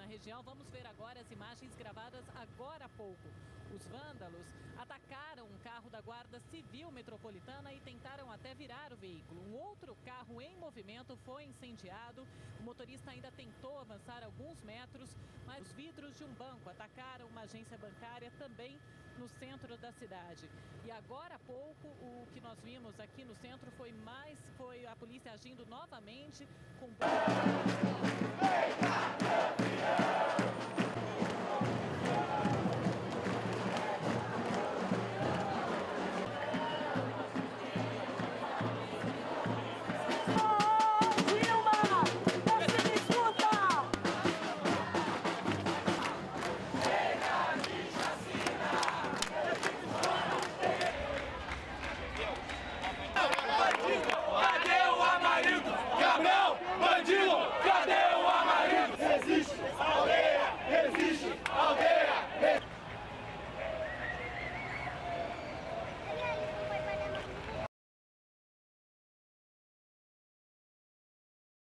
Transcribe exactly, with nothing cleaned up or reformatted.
na região. Vamos ver agora as imagens gravadas agora há pouco. Os vândalos atacaram um carro da Guarda Civil Metropolitana e tentaram até virar o veículo. Um outro carro em movimento foi incendiado. O motorista ainda tentou avançar alguns metros, mas os vidros de um banco atacaram uma agência bancária também no centro da cidade. E agora há pouco, o que nós vimos aqui no centro foi mais, foi a polícia agindo novamente com...